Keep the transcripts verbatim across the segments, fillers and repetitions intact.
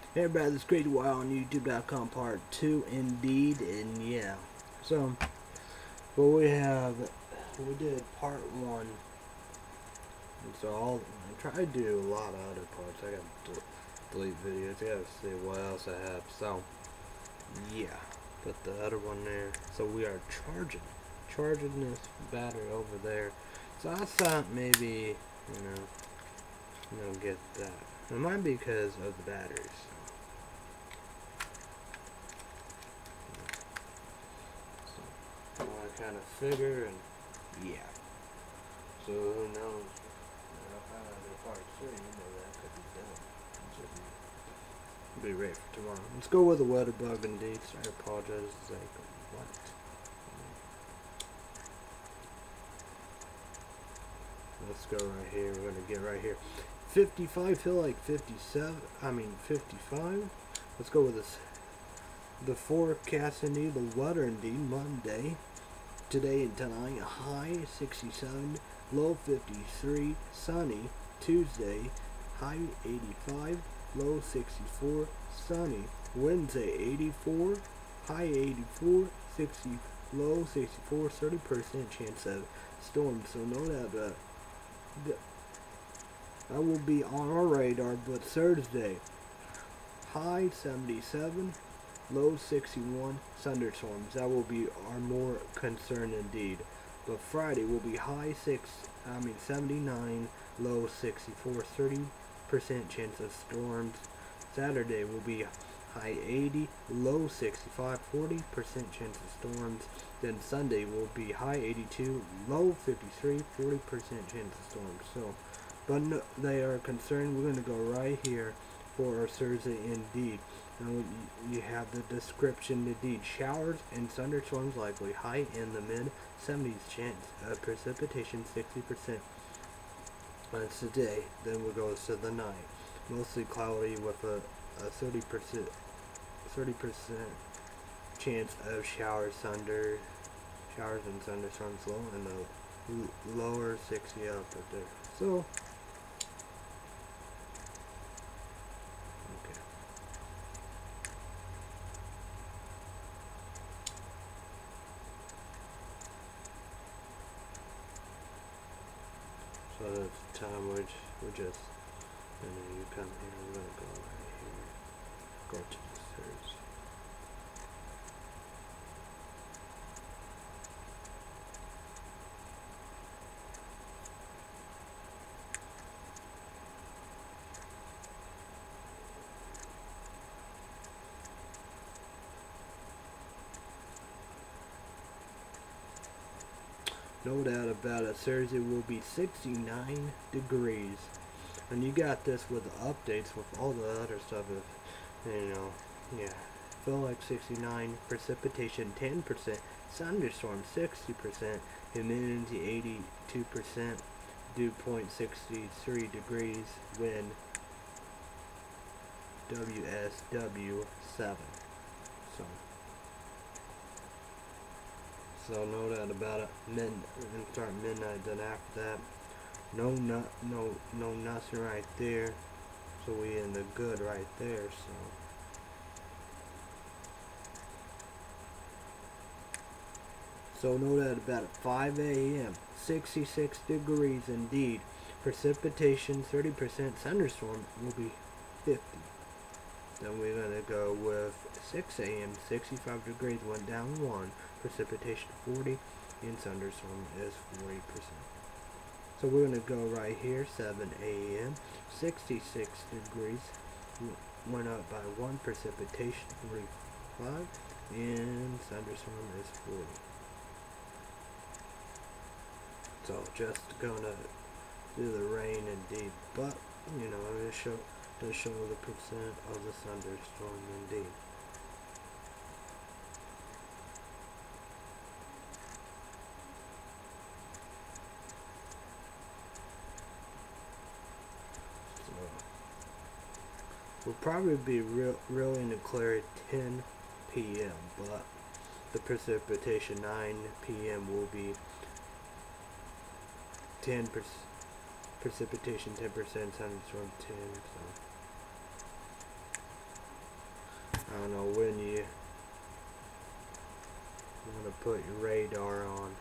Hey everybody, this is Crazy Wild on YouTube dot com part two indeed, and yeah. So, what we have, we did part one, and so I'll I try to do a lot of other parts. I gotta delete videos, I gotta see what else I have. So, yeah, put the other one there. So we are charging, charging this battery over there. So I thought maybe, you know, you know, get that. It might be because of the batteries. I kind of figure, and yeah. So who knows? I'll find out their part three. You know that could be done. Should be, be ready for tomorrow. Let's go with the weather bug indeed. So I apologize. It's like what? Let's go right here. We're gonna get right here. fifty-five. Feel like fifty-seven. I mean fifty-five. Let's go with this. The forecast indeed. The weather indeed. Monday. Today and tonight, high sixty-seven, low fifty-three, sunny. Tuesday, high eighty-five, low sixty-four, sunny. Wednesday, eighty-four, high eighty-four, sixty, low sixty-four, thirty percent chance of storm. So know that uh, that will be on our radar. But Thursday, high seventy-seven, low sixty-one, thunderstorms. That will be our more concern indeed. But Friday will be high six, I mean seventy-nine, low sixty-four, thirty percent chance of storms. Saturday will be high eighty, low sixty-five, forty percent chance of storms. Then Sunday will be high eighty-two, low fifty-three, forty percent chance of storms. So, but no, they are concerned. We're going to go right here for our Thursday indeed. Now you have the description indeed. Showers and thunderstorms likely. High in the mid seventies. Chance of precipitation sixty percent. That's today. Then we'll go to the night. Mostly cloudy with a, a thirty percent thirty percent chance of showers, thunder, showers and thunderstorms low, and the lower sixty up right there. So. So it's time we're, we're just, and then you come here, we're going to go right here, go to the search. No doubt about it, Thursday will be sixty-nine degrees. And you got this with the updates with all the other stuff. If, you know, yeah. Feel like sixty-nine, precipitation ten percent, thunderstorm sixty percent, humidity eighty-two percent, dew point sixty-three degrees, wind W S W seven. So. So no doubt about it. Mid and start midnight. Then after that, no no no no nothing right there. So we in the good right there. So so no doubt about it. five A M sixty-six degrees indeed. Precipitation thirty percent. Thunderstorm will be fifty. Then we're gonna go with six A M sixty-five degrees. Went down one. Precipitation forty, and thunderstorm is forty percent. So we're going to go right here, seven A M sixty-six degrees, went up by one, precipitation forty-five, and thunderstorm is forty. So just going to do the rain indeed, but, you know, I'm going to show, to show the percent of the thunderstorm indeed. Will probably be real, really in the clear at ten P M but the precipitation nine P M will be ten percent precipitation ten percent, thunderstorm ten. So I don't know when you want to put your radar on.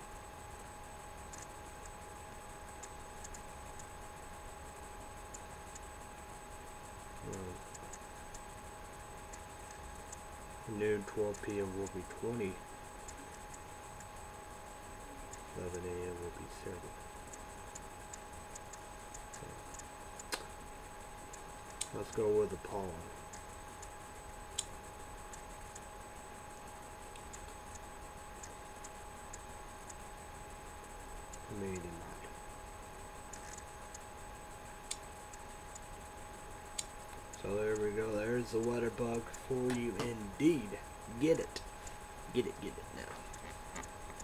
Um, noon, twelve P M will be twenty. eleven A M will be thirty. Okay. Let's go with the pollen. Maybe not. So there we go. There's the weather bug for you indeed. Get it. Get it, get it now.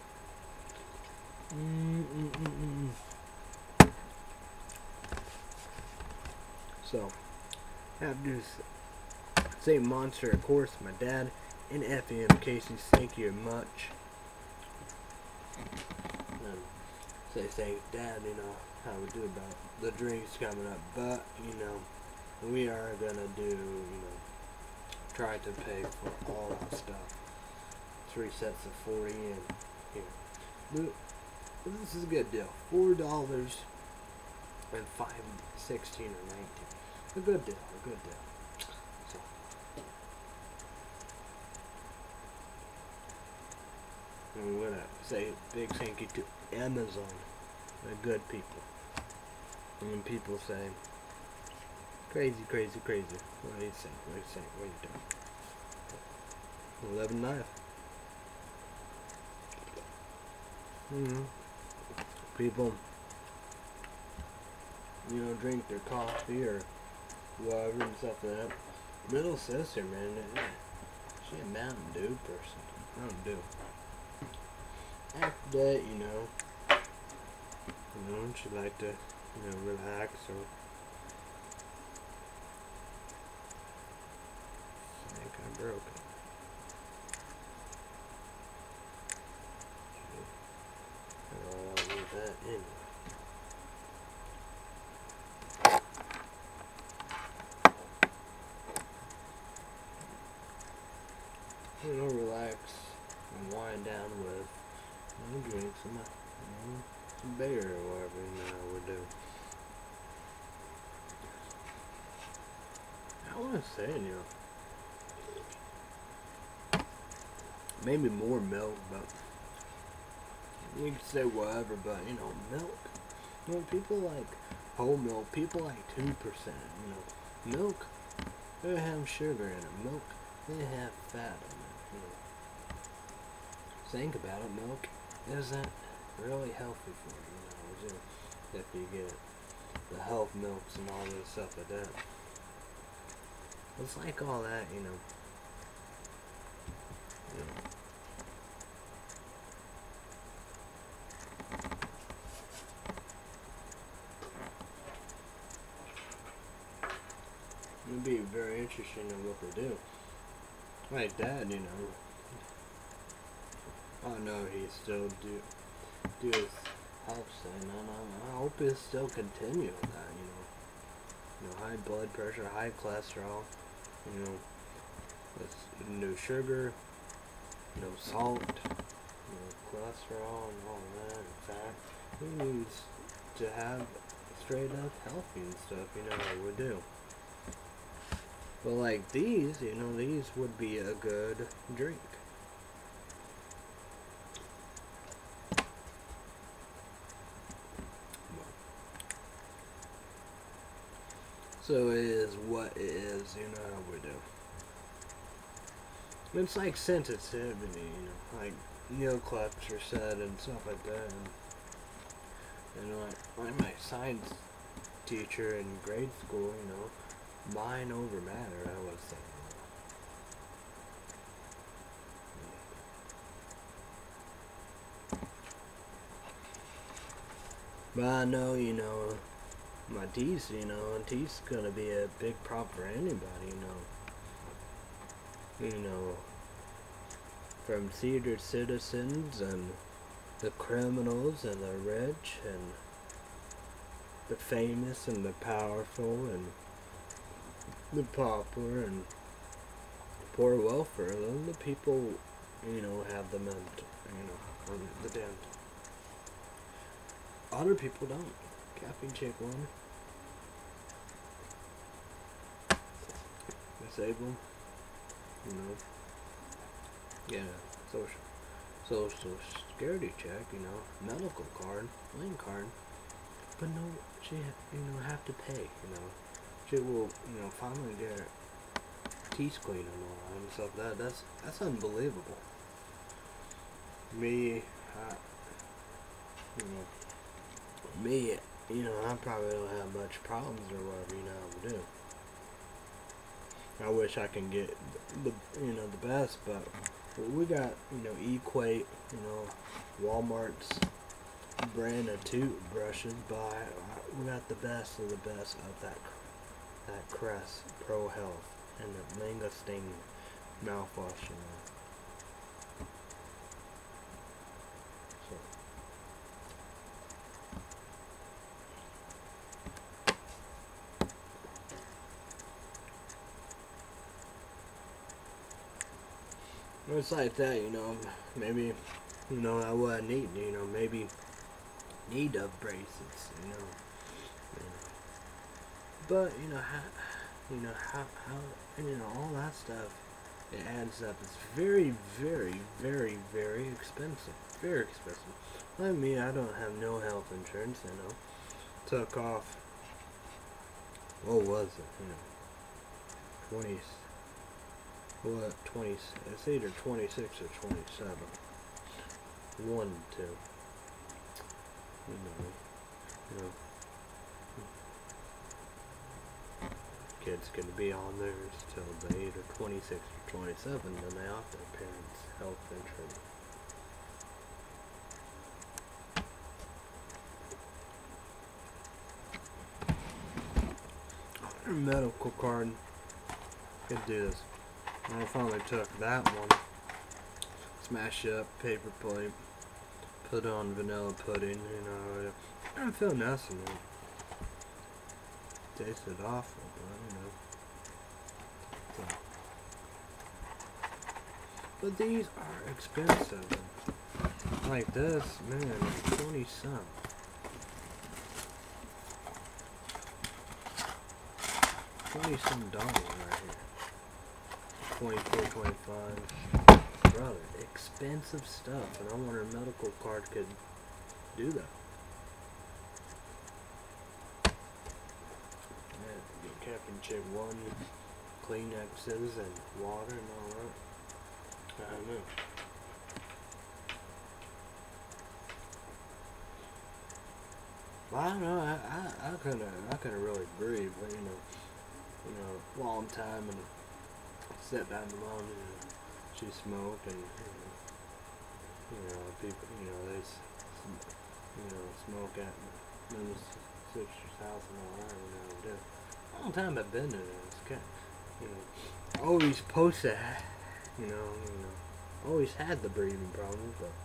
Mm -mm -mm -mm. So, I have to do say Monster, of course, my dad, and F M Casey, thank you much. And say thank Dad, you know, how we do about the drinks coming up, but, you know, we are gonna do, you know, try to pay for all that stuff. Three sets of forty and here. But this is a good deal. Four dollars and five sixteen or nineteen. A good deal, a good deal. So I'm gonna say big thank you to Amazon. They're good people. And when people say crazy, crazy, crazy. What do you think? What do you think? What are you doing? Eleven knife. Mm-hmm. People, you know, drink their coffee or whatever and stuff like that. Little sister, man, she a Mountain Dew person. Mountain Dew. After that, you know, you know, she like to, you know, relax or. I think I broke it. I'll leave that in. You know, relax and wind down with, you know, drink some, you know, some beer or whatever, you know, I would do. I want to say, you know, maybe more milk, but you can say whatever, but, you know, milk. You know, people like whole milk, people like two percent, you know. Milk, they have sugar in it. Milk, they have fat in it, you know. Think about it, milk isn't really healthy for you, you know, just if you get the health milks and all this stuff like that. It's like all that, you know. You know. It'd be very interesting in what they do. Like Dad, you know. I know he still do do his health thing, and I, I hope he'll still continue with that, you know. You know, high blood pressure, high cholesterol, you know, with no sugar, no salt, you know, cholesterol and all that, and fat. He needs to have straight up healthy and stuff, you know, I would do. But like these, you know, these would be a good drink. So it is what it is, you know how we do. It's like sensitivity, you know, like Neil Klepcher said and stuff like that. And, and like, like my science teacher in grade school, you know, mind over matter, I was saying. But I know, you know, my teeth, you know, and teeth's gonna be a big problem for anybody, you know. You know, from senior citizens and the criminals and the rich and the famous and the powerful and the pauper and poor welfare. Then the people, you know, have the ment, you know, on the dent. Other people don't. Capping chick one. Disable. You know. Yeah. Social. Social security check. You know. Medical card. Lane card. But no, she, you know, have to pay. You know. She will, you know, finally get her teeth cleaned and all that and stuff. That that's that's unbelievable. Me, I, you know, me, you know, I probably don't have much problems or whatever, you know, I do. I wish I can get the, you know, the best, but we got, you know, Equate, you know, Walmart's brand of toothbrushes, but we got the best of the best of that, that Crest Pro Health and the Mangosteen mouthwash, you know. It's like that, you know, maybe, you know, I what I need, you know, maybe need of braces, you know, you know. But, you know, how, you know, how, how, you know, all that stuff, it adds up. It's very, very, very, very expensive, very expensive. Like me, I don't have no health insurance, you know, took off, what was it, you know, twenty, what, twenty, it's either twenty-six or twenty-seven, one, two, you know, you know, kids can be on theirs till they either twenty-six or twenty-seven, then they off their parents' health insurance. Medical card, could do this. I finally took that one, smash it up, paper plate, put on vanilla pudding, you know, I don't feel nothing. It tasted awful, but you know. So. But these are expensive. Like this, man, twenty some. twenty some dollars right here. twenty-four, twenty-five. Brother, expensive stuff, and I wonder a medical card could do that. Man, get Captain Chick one, Kleenexes and water and all that. I don't know. Well, I don't know. I I, I couldn't I couldn't really breathe, but you know, you know, long time and sat down the lawn and she smoked and you know, you know people you know they you know smoke at my sister's house and all that. You know, they do. Long time I've been there. It's kind of, you know, always posted. You know, you know, always had the breathing problems, but.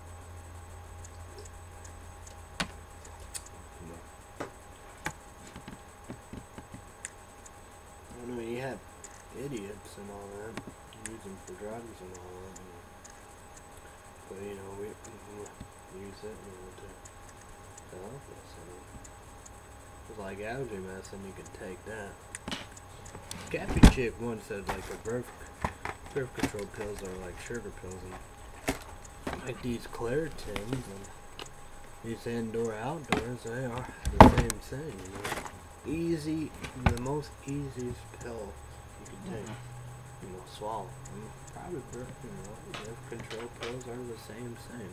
I know you have idiots and all that, use them for drugs and all that, you know. But you know, we, we use it, you know, to, to help us, you know. It's like allergy medicine, you can take that. Cappy Chick once said like a birth, birth control pills are like sugar pills, and like these Claritins and these indoor outdoors, they are the same thing, you know. Easy, the most easiest pill you can take, you know, swallow. I mean, probably, birth, you know, birth control pills are the same thing.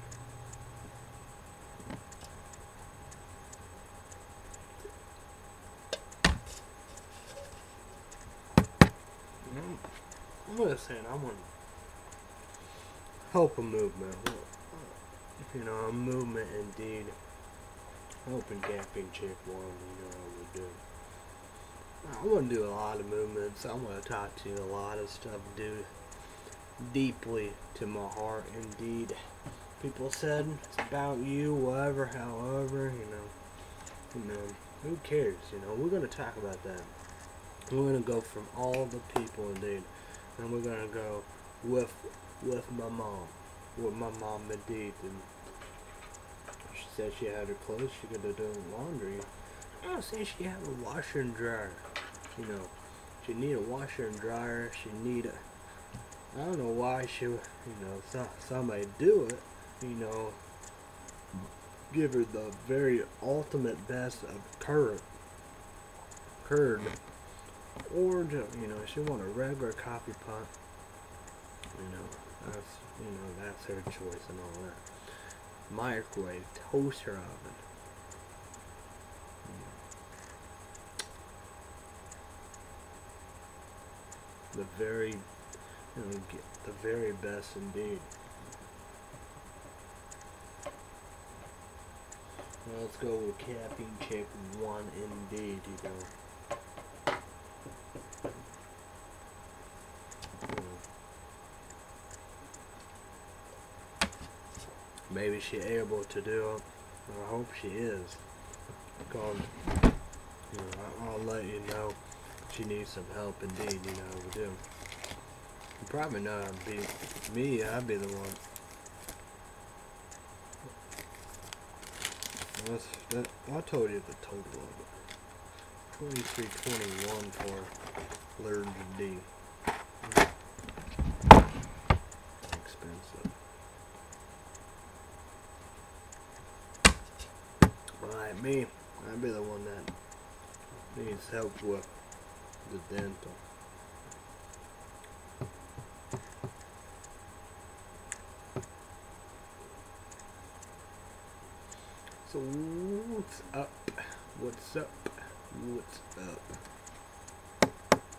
You know, I'm gonna say I want to help a movement. You know, a movement indeed. Helping Capping Chick one, you know, I would do. I want to do a lot of movements. I want to talk to you a lot of stuff, do deeply to my heart, indeed. People said it's about you, whatever, however, you know, you know, who cares, you know, we're going to talk about that. We're going to go from all the people, indeed. and we're gonna go with with my mom, with my mom indeed. And she said she had her clothes, she could have done laundry. I don't say she had a washer and dryer. You know, she need a washer and dryer. She need a. I don't know why she, you know, so, somebody do it. You know, give her the very ultimate best of curd, curd, or you know, she want a regular coffee pot. You know, that's you know that's her choice and all that. Microwave, toaster oven. The very, you know, get the very best indeed. Now let's go with Caffeine Chick one indeed, you know. Maybe she able to do it. I hope she is. Because, you know, I'll let you know she needs some help indeed, you know, we do. Probably not be me, I'd be the one. That's, that, I told you the total of it. twenty-three twenty-one for Lurge D. Expensive. Alright, me, I'd be the one that needs help with the dental. So what's up? What's up? What's up?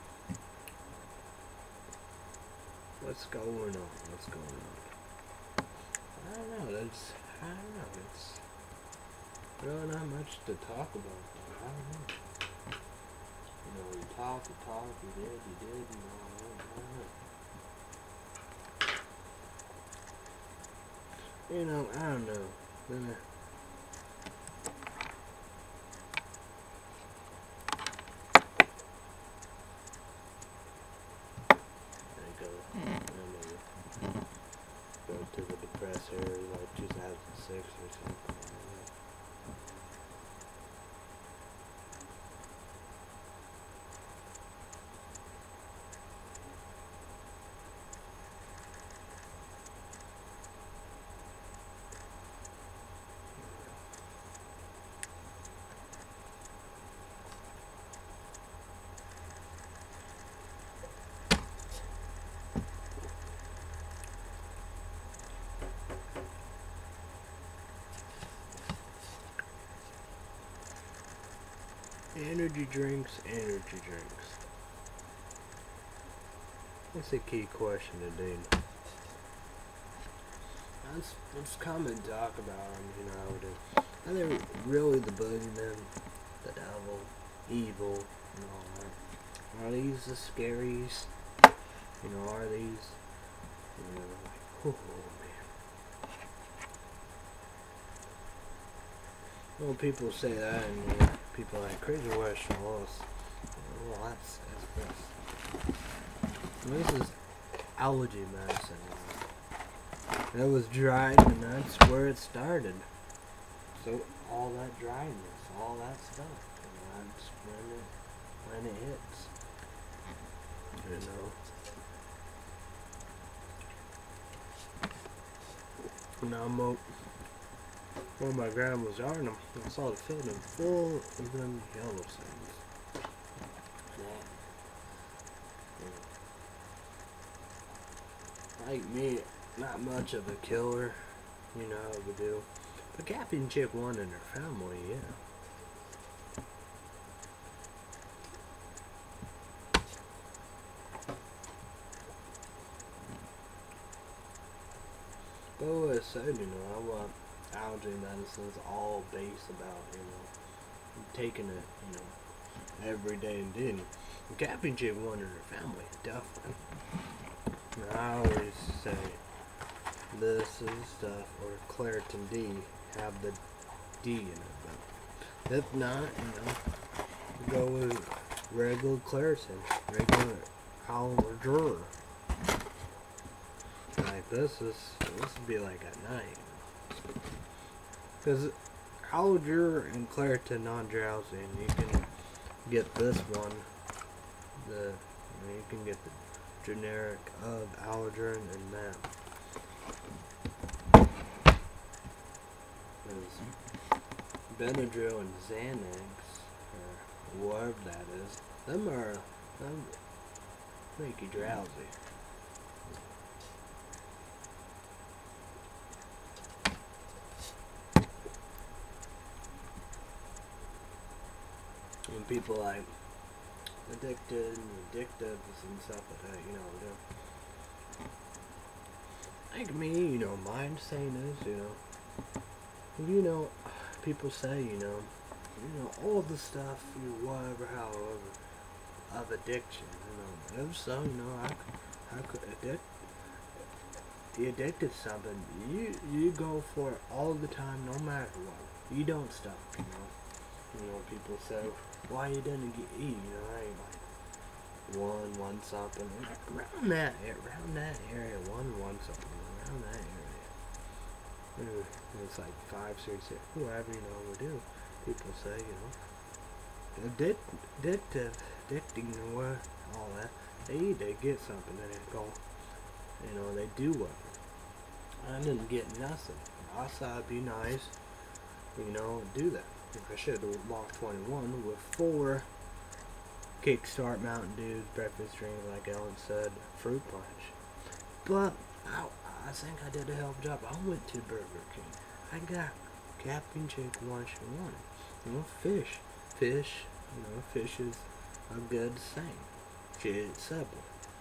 What's going on? What's going on? I don't know. That's I don't know. It's really not much to talk about. Though. I don't know. You know, you talk, you talk, you did, you did, you know. I don't know. You know, I don't know. Uh, Go to the depressor like two thousand six or something like that. Energy drinks, energy drinks. That's a key question indeed. Let's, let's come and talk about them, you know. Are they really the boogeyman, the devil, evil, and all that? Are these the scaries? You know, are these, you know, like, oh man. Well, people say that, and you know, people are like Crazy Western Lost. Well, that's, that's this. This is allergy medicine. It was dried, and that's where it started. So all that dryness, all that stuff, and that's when it when it hits. You know. Now I'm up. When my grandma was yarning them, I saw the field full of them yellow things. Yeah. Like me, not much of a killer, you know how we do. But Caffeine Chick one and her family, yeah. But as I said, you know, I want allergy medicines all based about, you know, taking it, you know, every day and then. Caffeine Chick one and her family, definitely. And I always say, this is stuff, or Claritin D, have the D in it. But if not, you know, go with regular Claritin, regular Howler. Like this is this would be like at night. Because Alger and Claritin non-drowsy, and you can get this one. The you, know, you can get the generic of Allergen and that. Benadryl and Xanax, or whatever that is, them are them make you drowsy. When people like addicted and addictive and stuff like that, you know, they're like me, you know, my saying is, you know, you know, people say, you know, you know, all the stuff, you know, whatever, however, of addiction, you know, if so, you know, I, I could addict, you addicted to something, you, you go for it all the time, no matter what, you don't stop, you know, you know, people say, why you didn't get eat, you know, I ain't like, one, one something, around that, around that area, one, one something, around that area. It's like five, six, six, whatever, you know, we do. People say, you know, addict, addictive, addicting, you know, all that. They eat, they get something, and they go, you know, they do what. I didn't get nothing. I thought it'd be nice, you know, do that. I should have walked twenty-one with four Kickstart Mountain Dews, breakfast drinks, like Ellen said, fruit punch. But I, I think I did a hell of a job. I went to Burger King. I got Captain Chicken lunch and one. You know, fish. Fish, you know, fish is a good thing. Shit, Subway.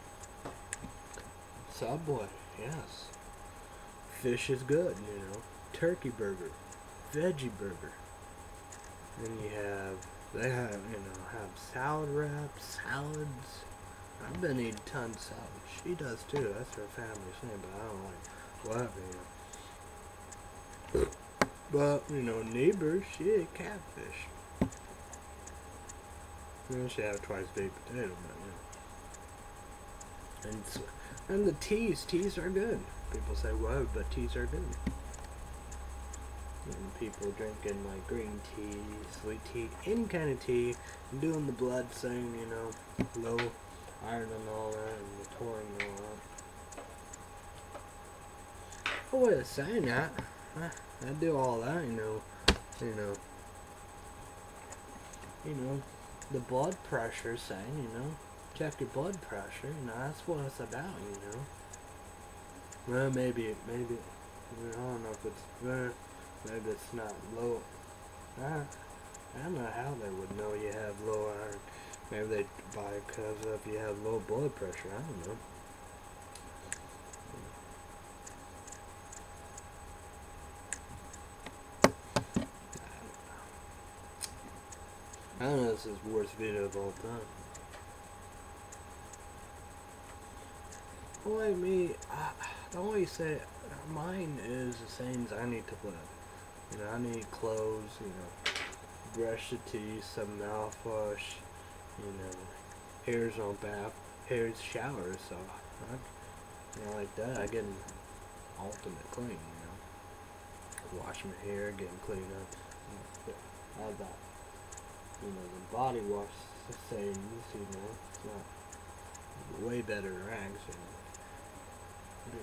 Subway, yes. Fish is good, you know. Turkey burger. Veggie burger. Then you have, they have, you know, have salad wraps, salads. I've been eating tons of salad. She does too. That's her family's thing, but I don't like whatever, you know. But, you know, neighbor, she ate catfish. And she had a twice baked potato, but, you know. And, and the teas, teas are good. People say, whoa, but teas are good. And people drinking like green tea, sweet tea, any kind of tea, and doing the blood thing, you know, low iron and all that, and the taurine and all that. Oh, wait, saying that, I, I do all that, you know, you know, you know, the blood pressure thing, you know, check your blood pressure, you know, that's what it's about, you know. Well, maybe, maybe, I don't know if it's, uh, maybe it's not low. I, I don't know how they would know you have low iron. Maybe they buy it because if you have low blood pressure. I don't know. I don't know if this is the worst video of all time. Boy, me, I, I always say mine is the same as I need to live. You know, I need clothes, you know, brush the teeth, some mouthwash, you know, hairs on bath, hairs shower, so, I, you know, like that, I get an ultimate clean, you know, wash my hair, getting clean up, you know, I have that, you know, the body wash the same, you know, it's not way better than rags, you know. Yeah.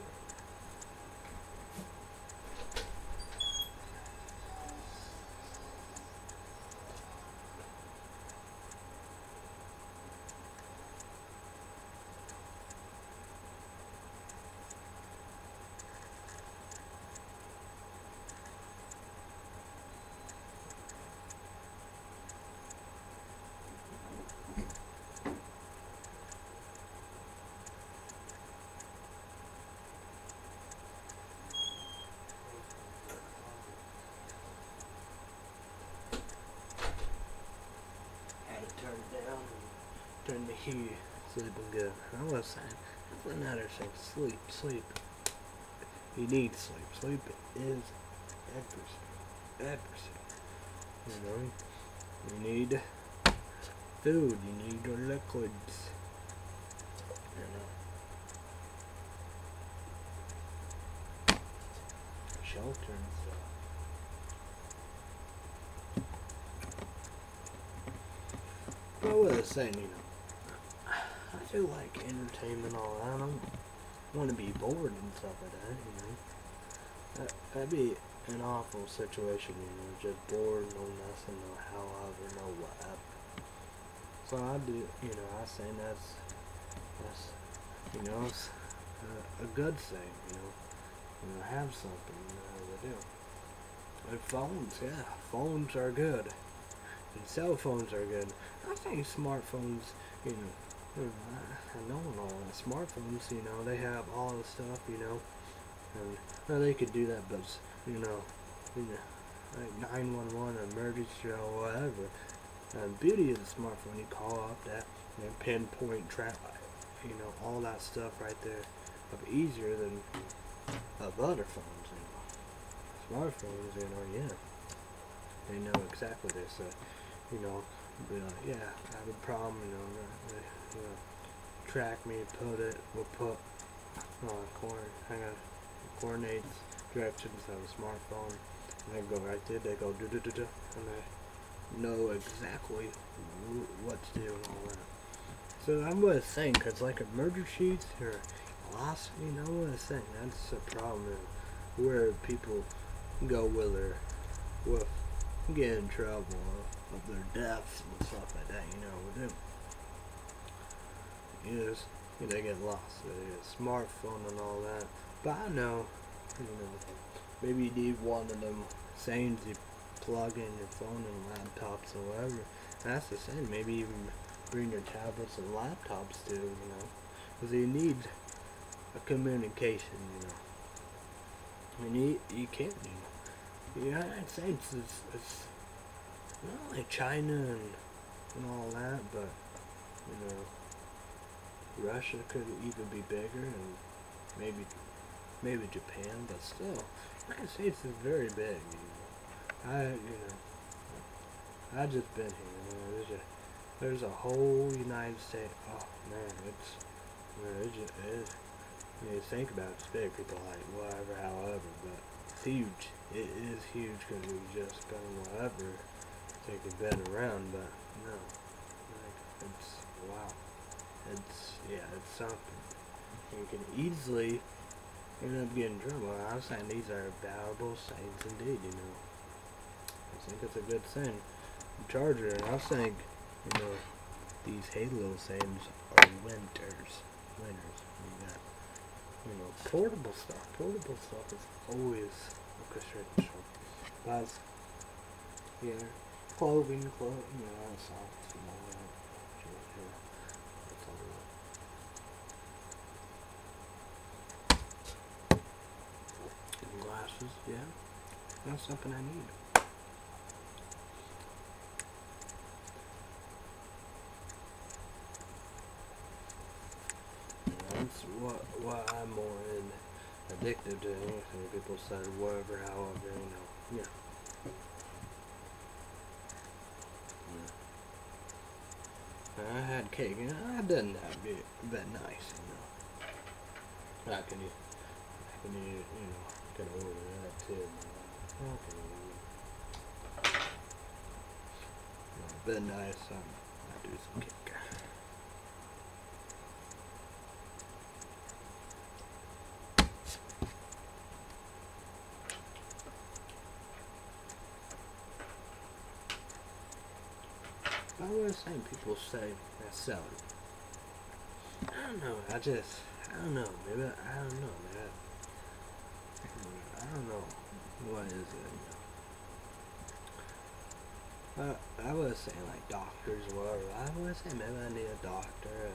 Turn the heat, sleeping good. I was saying, everyone out there saying sleep, sleep. You need sleep. Sleep is everything. Everything. You know, you need food, you need your liquids. You shelter and stuff. But what I was saying, you know, I feel like entertainment and all that. I don't want to be bored and stuff like that, you know. That, that'd be an awful situation, you know, just bored, no nothing, no however, no whatever. So I do, you know, I say that's, that's, you know, it's a, a good thing, you know, you know, have something, you know, to do. And phones, yeah, phones are good, and cell phones are good. I think smartphones, you know, you know I, I know all that smartphones, you know, they have all the stuff, you know, and well, they could do that, but you know, you know, like nine one one, emergency or whatever. And the beauty of the smartphone, you call up that and pinpoint track, you know, all that stuff right there, up easier than of other phones. You know, smartphones, you know, yeah, they know exactly this. Uh, you know, be like, yeah, I have a problem. You know, they, you know, track me, put it, we'll put uh, corn, hang on. Coordinates directions on a smartphone, and they go right there, they go do do do do, and they know exactly what to do and all that. So I'm what it's saying, cause like emergencies or loss, you know what I'm saying, that's the problem where people go with their, with get in trouble of, of their deaths and stuff like that, you know, with them. You just, you know, they get lost, they get a smartphone and all that. But I know, you know, maybe you need one of them sayings you plug in your phone and laptops or whatever. That's the same. Maybe even bring your tablets and laptops too, you know, because you need a communication, you know. And you, you can't, you know. The United States is, is not like China and, and all that, but, you know, Russia could even be bigger, and maybe maybe Japan, but still, the United States is very big, you know. I, you know, I just been here, you know, there's a, there's a whole United States, oh man, it's, you know, it's just, it is, you know, think about it, it's big, people are like, whatever, however, but it's huge, it is huge, because we've just been whatever, think we've been around, but no, like, it's, wow, it's, yeah, it's something. You can easily end up getting in trouble. I'm saying these are valuable things indeed, you know. I think it's a good thing. The Charger, and I think, you know, these Halo things are winners. Winners. You got, you know, portable stuff. Portable stuff is always a consideration. That's, yeah, clothing, clothing, you know, socks and all that. That's all that. Glasses, yeah, that's something I need. That's what what I'm more in addicted to anything. People say whatever, however, you know, yeah. yeah. I had cake, and I didn't have it that nice, you know. How can you, how can you, you know. Can order that too. Okay. Been nice. Um, I do some cake. I was saying people say that's selling. I don't know. I just I don't know. Maybe I don't know. Maybe I, I don't know. What is it? You know? uh, I was saying like doctors or whatever. I was saying maybe I need a doctor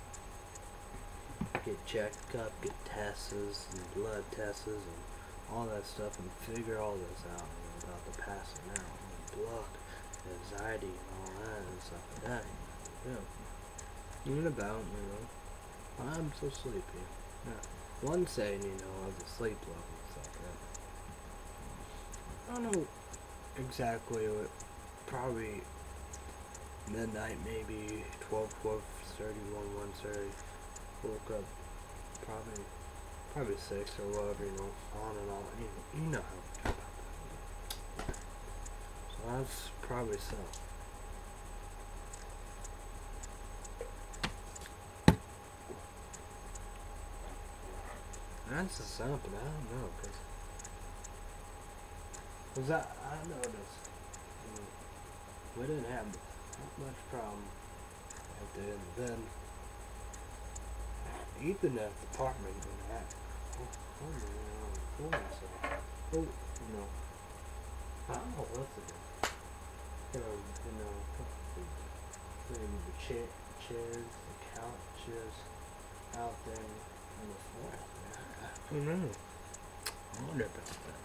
and get checked up, get tests and blood tests and all that stuff, and figure all this out, you know, about the passing out and blood, anxiety and all that and stuff like that. You know, even about, you know, I'm so sleepy. Yeah. One saying, you know, of the sleep level and stuff like that. I don't know exactly what, probably midnight, maybe twelve, twelve thirty, one, one thirty. Woke up probably Probably six or whatever, you know, on and on. You, you know how we feel about that. So that's probably so. That's just something, I don't know, cause, cause I, I noticed, you know, we didn't have that much problem back then, and then, even that department in that, oh, oh, you know, for myself, oh, you know, I don't know what to do, you know, you know, maybe the chair, chairs, the couches, out there, on the floor, I don't know. I wonder about that.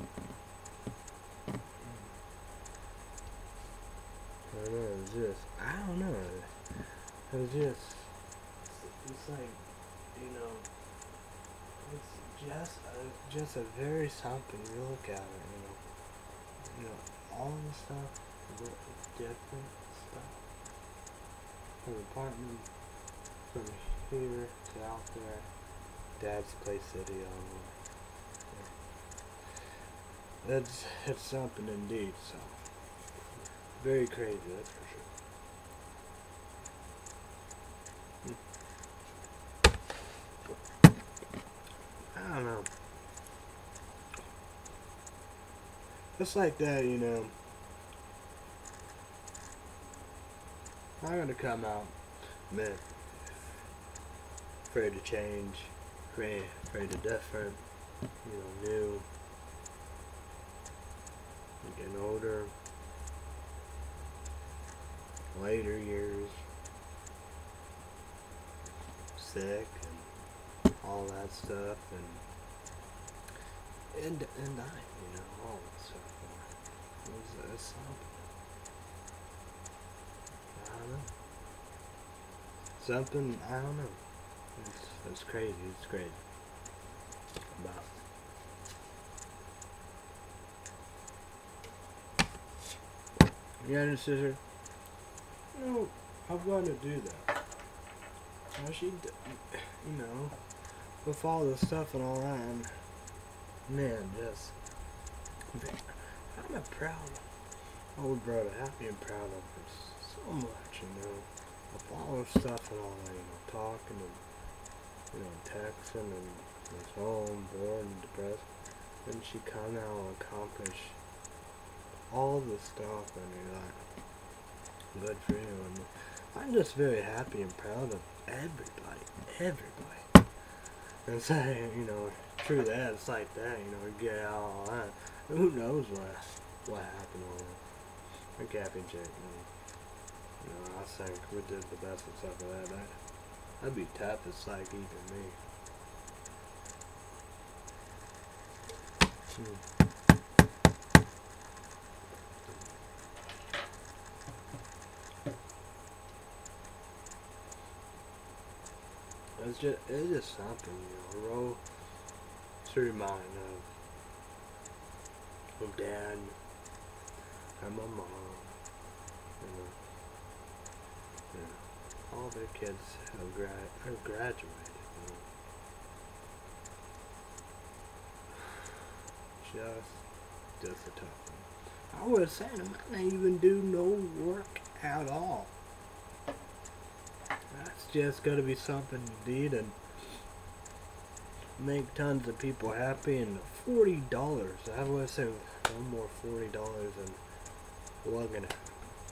I don't know, it's just, I don't know. It was just, it's, it's like, you know, it's just a, just a very something. You look at it, you know, you know, all the stuff, the different stuff. From the apartment, from here to out there, Dad's Play City, on. It's, it's something indeed, so. Very crazy, that's for sure. I don't know. Just like that, you know. I'm gonna come out, man. Afraid to change, afraid, afraid of different, you know, new. I'm getting older. Later years, sick and all that stuff, and and and dying, you know, all that stuff. It was, it's something. I don't know. Something, I don't know. It's it's crazy. It's crazy. But you got any scissors? No, I'm going to do that. Well, she, you know, with all the stuff and all that, and man, just, I'm a proud old brother, happy and proud of her so much, you know, with all the stuff and all that, you know, talking and, you know, texting and was home, bored and depressed, and she come out and accomplish all the stuff, and you're like, good for you. And I'm just very happy and proud of everybody, everybody. And say, you know, true that, it's like that, you know, we get out all that. Who knows what what happened on it. A Cappy chick, man. You know, I think we did the best and stuff of that. That I'd be tough as like even me. Hmm. It's just, it's just something, you know, roll through mind of, of Dad and my mom, you know, you know, all their kids have, gra have graduated, you know. Just, just a tough one. I was saying, I might not even do no work at all. That's just gotta be something you did and make tons of people happy. And forty dollars, I would say no more forty dollars than lugging it.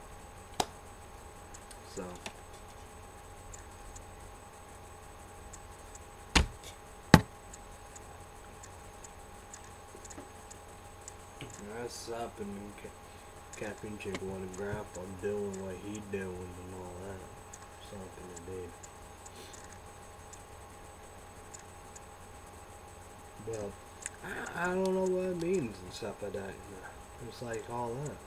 So that's something Captain Chick wanted Grandpa doing what he doing and all that. Something indeed. But I, I don't know what it means and stuff like that. You know? It's like all that.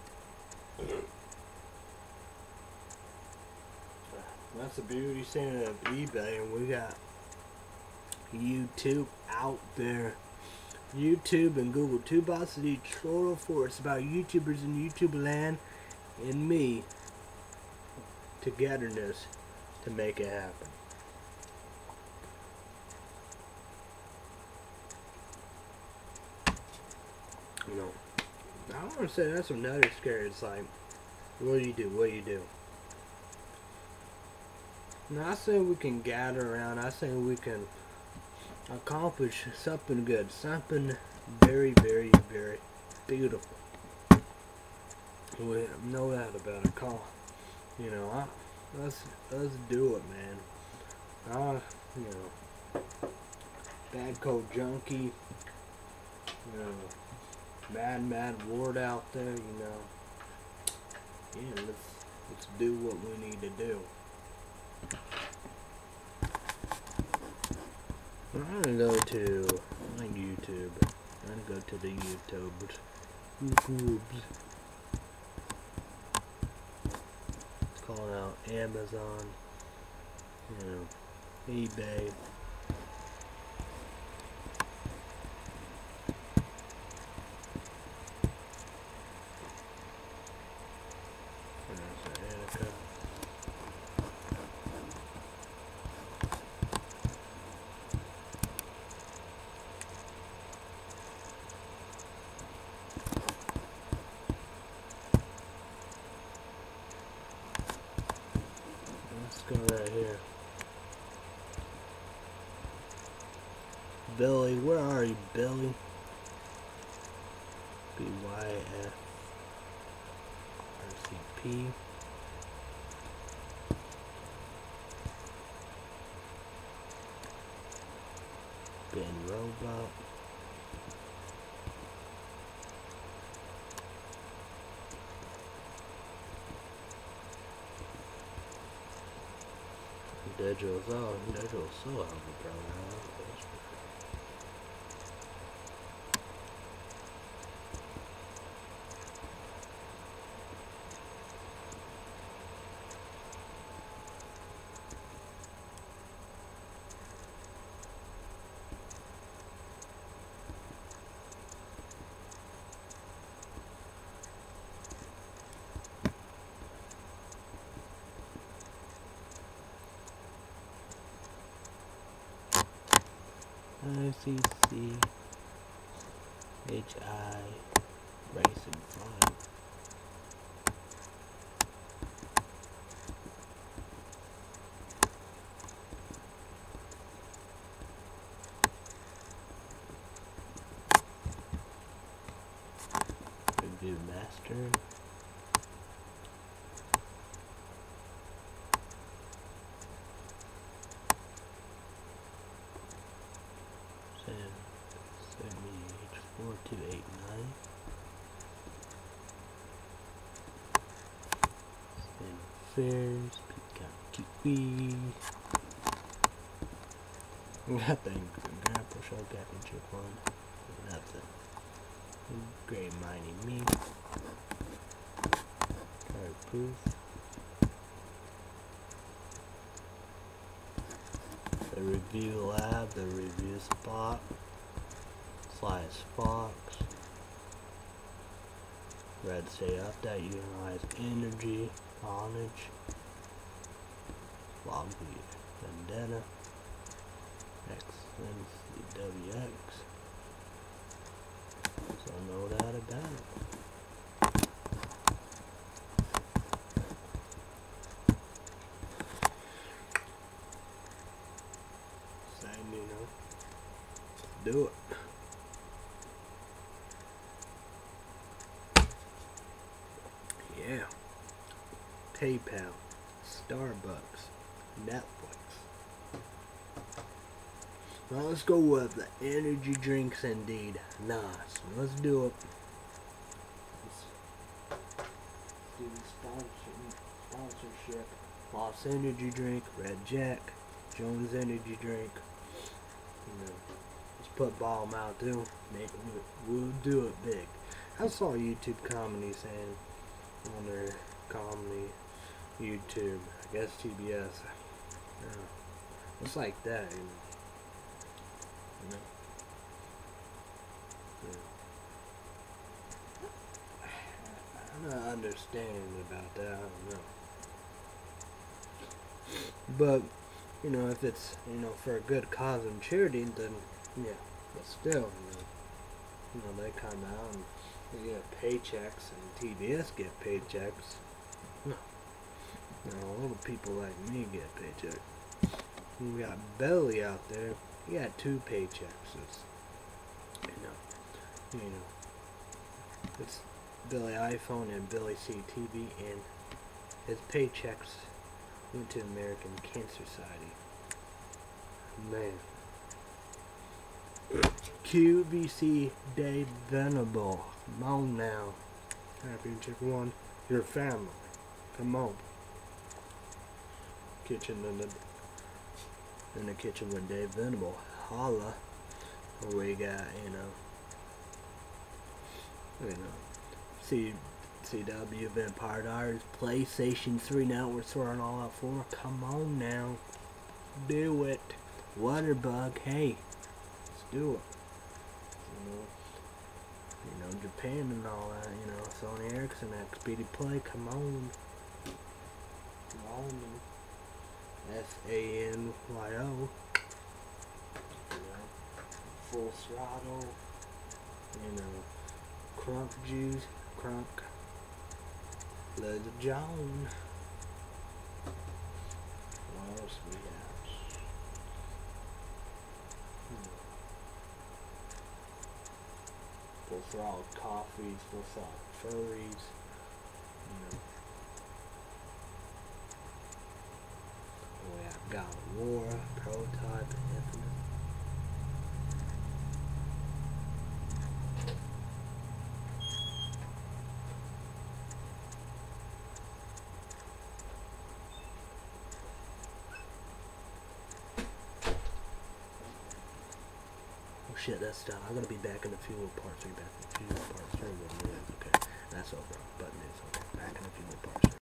That's the beauty standard of eBay, and we got YouTube out there. YouTube and Google, two bots of each total force about YouTubers in YouTube land and me togetherness to make it happen. you know, I don't want to say that's another scary. It's like, what do you do? What do you do? Now, I say we can gather around. I say we can accomplish something good, something very, very, very beautiful. We have no doubt about it. Call, you know, I, let's let's do it, man. I, you know, Bad Coat Junkie, you know, Mad Mad Ward out there, you know. Yeah, let's let's do what we need to do. I'm gonna go to my YouTube. I'm gonna go to the YouTubers. YouTubes. It's calling out Amazon, you know, eBay. Let's go right here. Billy, where are you, Billy? B Y F R C P. Ben Robot. Digital's oh, Digital's so out of the brother. I C C H I Racing five. Review master. four two eight nine. Fairs, Peacock Kiwi. Nothing. Grandpa Show Captain Chip one. Nothing. Great Mighty Me. Card Proof. The Review Lab, the Review Spot. Slice Fox. Red State Update, Utilize Energy, Honage, Lobby Vendetta, X N C W X. So no doubt about it. Same, you know. Let's do it. Yeah. PayPal, Starbucks, Netflix. Now let's go with the energy drinks indeed. Nice. Let's do it. Let's do the sponsorship. Lost Energy Drink, Red Jack, Jones Energy Drink. You know, let's put Ball out too. Make we'll do it big. I saw YouTube comedy saying on their comedy YouTube, I guess T B S. Yeah. It's like that, you know. You know? Yeah. I'm not understanding about that, I don't know. But, you know, if it's, you know, for a good cause and charity, then, yeah, but still, you know. You know, they come out and they get paychecks, and T D S get paychecks. No. No, all the people like me get paychecks. We got Billy out there. He got two paychecks. It's, you know, you know, it's Billy iPhone and Billy C T V, and his paychecks went to American Cancer Society. Man. Q V C Day Venable. Come on now. Happy Chick One. Your family. Come on. Kitchen in the in the kitchen with Dave Venable. Holla. We got, you know, you know, C CW Vampire Diaries, PlayStation three now we're throwing all out for. Come on now. Do it. Waterbug, hey. Let's do it. You know, you know, Japan and all that, you know, Sony Ericsson, that Speedy Play, come on. Come on. S A N Y O. You know, Full Throttle. You know, Crunk Juice, Crunk. Leather John. What else we have? Hmm. Full Throttle Coffees, Full Throttle Furries. You know. We have God of War, Prototype, Infinite. Oh shit, that's done. I'm gonna be back in a few more parts. Are you back in a few more parts? Three more minutes. Okay, that's over. Button is okay. Back in a few more parts.